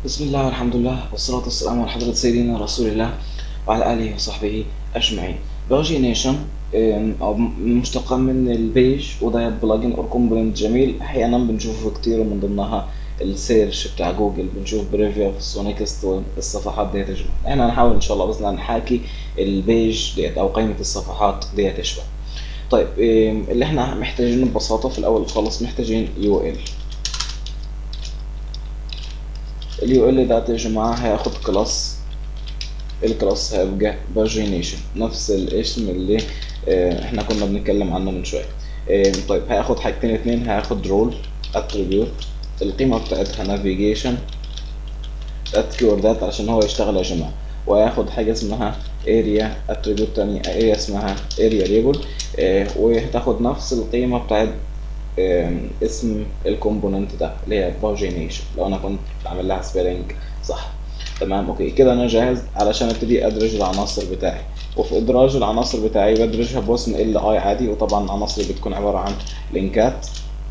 بسم الله والحمد لله والصلاة والسلام على حضرة سيدنا رسول الله وعلى آله وصحبه أجمعين. باجينيشن أو مشتقة من البيج، وده بلجن أو كومبوننت جميل أحيانا بنشوفه كتير، ومن ضمنها السيرش بتاع جوجل بنشوف بريفيوس ونكست والصفحات ديت تشبه. احنا هنحاول إن شاء الله بس نحاكي البيج ديت أو قائمة الصفحات ديت تشبه. طيب اللي احنا محتاجينه ببساطة في الأول خالص محتاجين UL. اليو ال ده يا جماعة هياخد كلاس، الكلاس هيبقى باجينيشن نفس الاسم اللي احنا كنا بنتكلم عنه من شوية. طيب هياخد حاجتين اتنين، هياخد رول اتريبيوت القيمة بتاعتها نافيجيشن كيوردات علشان هو يشتغل يا جماعة، وهياخد حاجة اسمها اريا اتريبيوت تانية، اريا اسمها اريا ليبل، وهتاخد نفس القيمة بتاعت اسم الكومبوننت ده اللي هي باجينيشن لو انا كنت عامل لها سبيلنج صح. تمام اوكي كده انا جاهز علشان ابتدي ادرج العناصر بتاعي. وفي ادراج العناصر بتاعي بدرجها بوسم ال اي عادي، وطبعا العناصر بتكون عباره عن لينكات.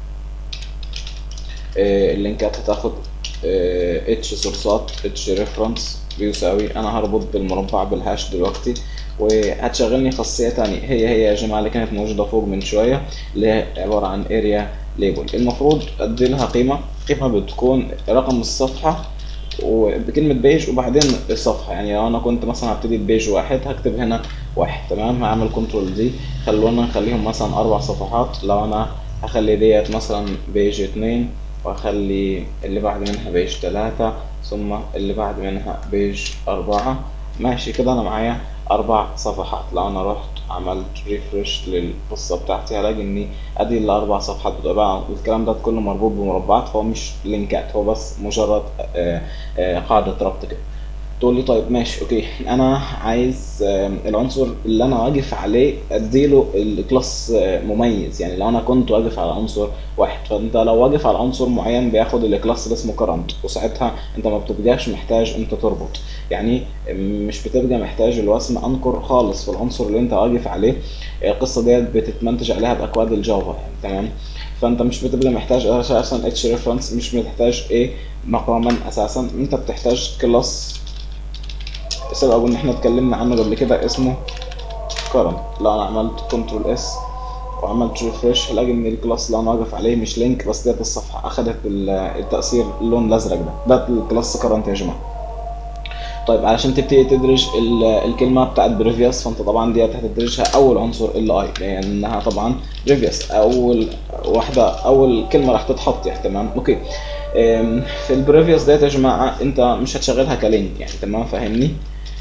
اللينكات هتاخد اتش سورسات اتش ريفرنس بيساوي، انا هربط بالمربع بالهاش دلوقتي، وهتشغلني خاصيه تانية هي يا جماعه اللي كانت موجوده فوق من شويه اللي هي عباره عن اريا ليبل. المفروض ادي لها قيمه بتكون رقم الصفحه وبكلمه بيج وبعدين الصفحه. يعني لو انا كنت مثلا هبتدي ببيج واحد هكتب هنا واحد، تمام. هعمل كنترول دي، خلونا نخليهم مثلا 4 صفحات. لو انا هخلي ديت مثلا بيج 2، واخلي اللي بعد منها بيج 3، ثم اللي بعد منها بيج 4. ماشي كده انا معايا 4 صفحات. لو انا رحت عملت ريفرش للقصه بتاعتي هلاقي اني ادي ال4 صفحات بتوع بقى. الكلام ده كله مربوط بمربعات، فهو مش لينكات، هو بس مجرد قاعده ربط كده. تقول لي طيب ماشي اوكي، انا عايز العنصر اللي انا واقف عليه اديله الكلاس مميز. يعني لو انا كنت واقف على عنصر واحد، فانت لو واقف على عنصر معين بياخد الكلاس اللي اسمه كرنت، وساعتها انت ما بتبقاش محتاج انت تربط. يعني مش بتبقى محتاج الوسم انكر خالص في العنصر اللي انت واقف عليه. القصه ديت بتتمنتج عليها باكواد الجافا يعني، تمام. فانت مش بتبقى محتاج اساسا اتش ريفرنس، مش بتحتاج ايه مقاما اساسا، انت بتحتاج كلاس سبق ان احنا اتكلمنا عنه قبل كده اسمه كرنت. لو انا عملت كنترول اس وعملت ريفرش هلاقي ان الكلاس اللي انا واقف عليه مش لينك بس، ديت الصفحه اخدت التاثير اللون الازرق ده الكلاس كرنت يا جماعه. طيب علشان تبتدي تدرج الكلمه بتاعت بريفيوس، فانت طبعا ديت هتدرجها اول عنصر ال اي، لانها طبعا بريفيوس اول واحده، اول كلمه راح تتحط يعني، تمام اوكي. في البريفيوس ديت يا جماعه انت مش هتشغلها كلينك يعني، تمام فاهمني.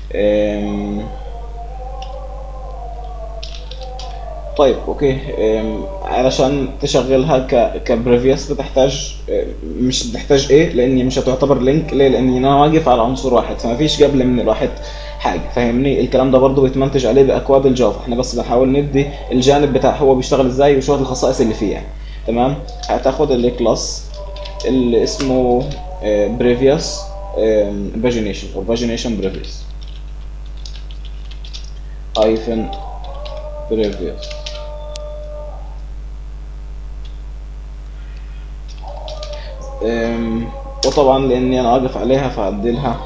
طيب اوكي، علشان تشغلها كبريفيوس بتحتاج مش بتحتاج ايه، لاني مش هتعتبر لينك. ليه؟ لاني انا واقف على عنصر واحد، فما فيش قبل من الواحد حاجه، فاهمني. الكلام ده برضو بيتمنتج عليه باكواد الجافا، احنا بس بنحاول ندي الجانب بتاع هو بيشتغل ازاي وشويه الخصائص اللي فيه يعني، تمام. هتاخد الكلاس اللي اسمه بريفيوس باجينيشن او باجينيشن بريفيوس هايفن بريفيوس. وطبعا لاني انا واقف عليها فهديلها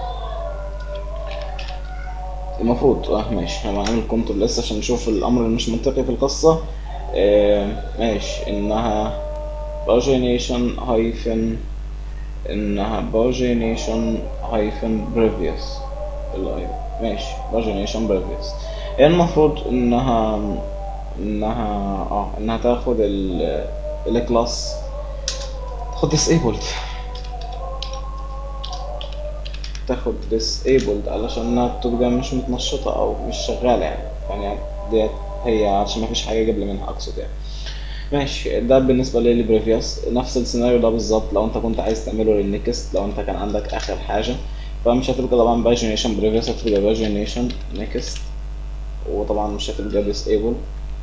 المفروض ماشي. انا عامل كنترول لسه عشان نشوف الامر اللي مش منطقي في القصه. ماشي انها باجينيشن هايفن، انها باجينيشن هايفن بريفيوس. ماشي باجينيشن بريفيوس. المفروض انها تاخد الكلاس، تاخد disabled، تاخد disabled علشان انها تبقى مش متنشطة او مش شغالة يعني ديت هي عشان ما فيش حاجة قبل منها اقصد يعني. ماشي ده بالنسبة لي بريفيوس. نفس السيناريو ده بالظبط لو انت كنت عايز تعمله للنكست، لو انت كان عندك اخر حاجة فمش هتبقى طبعا باجينيشن بريفيوس، هتبقى باجينيشن نكست، وطبعا مش هتبقى disable.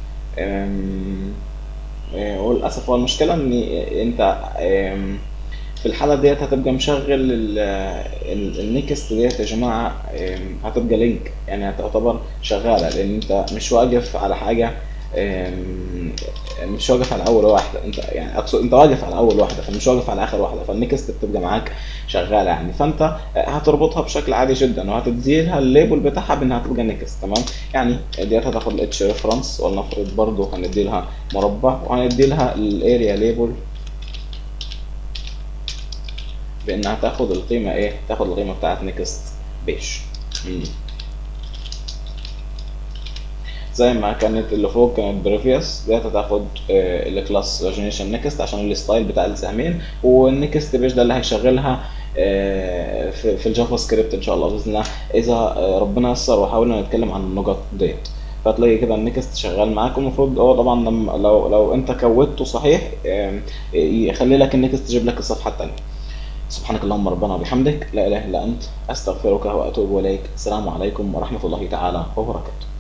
وللاسف هو المشكلة ان انت في الحالة ديت هتبقى مشغل النكست ديت يا جماعة، هتبقى لينك يعني هتعتبر شغالة، لأن أنت مش واقف على حاجة مش واقف على اول واحده، انت يعني اقصد انت واقف على اول واحده فمش واقف على اخر واحده، فالنكست بتبقى معاك شغاله يعني. فانت هتربطها بشكل عادي جدا وهتديلها الليبل بتاعها بانها تبقى نكست. تمام، يعني ديت هتاخد الاتش ريفرنس، ولنفرض برضو هنديلها مربع وهنديلها الاريا ليبل بانها تاخد القيمه ايه، تاخد القيمه بتاعت نكست بيج. زي ما كانت اللي فوق كانت بريفيوس، ديت هتاخد الكلاس جنريشن نكست عشان الستايل بتاع السهمين، والنكست بيج ده اللي هيشغلها في الجافا سكريبت ان شاء الله باذن الله، اذا ربنا يسر وحاولنا نتكلم عن النقط ديت. فتلاقي كده النكست شغال معاك. المفروض هو طبعا لما لو انت كودته صحيح يخلي لك النكست تجيب لك الصفحه الثانيه. سبحانك اللهم ربنا وبحمدك، لا اله الا انت، استغفرك واتوب اليك. السلام عليكم ورحمه الله تعالى وبركاته.